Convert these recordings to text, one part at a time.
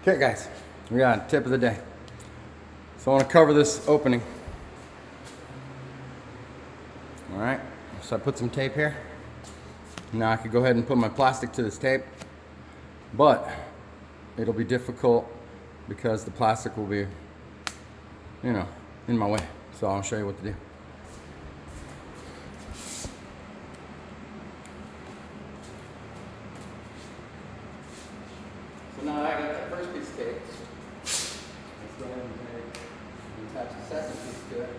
Okay guys, we got a tip of the day. So I want to cover this opening. All right, so I put some tape here. Now I could go ahead and put my plastic to this tape, but it'll be difficult because the plastic will be, you know, in my way. So I'll show you what to do. So now I got that first piece of tape. Let's go ahead and attach the second piece to it.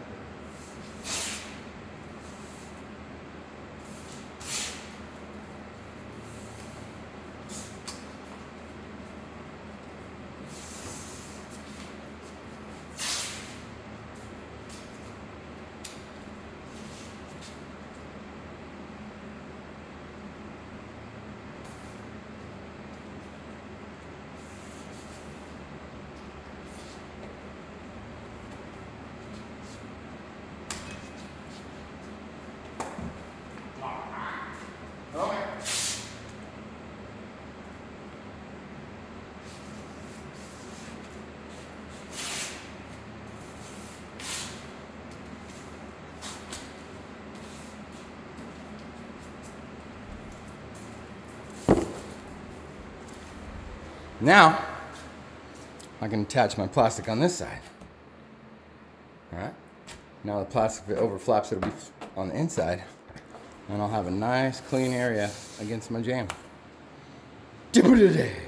Okay. Now, I can attach my plastic on this side. All right. Now the plastic, if it overflaps, it'll be on the inside. And I'll have a nice clean area against my jam. Tip of the day.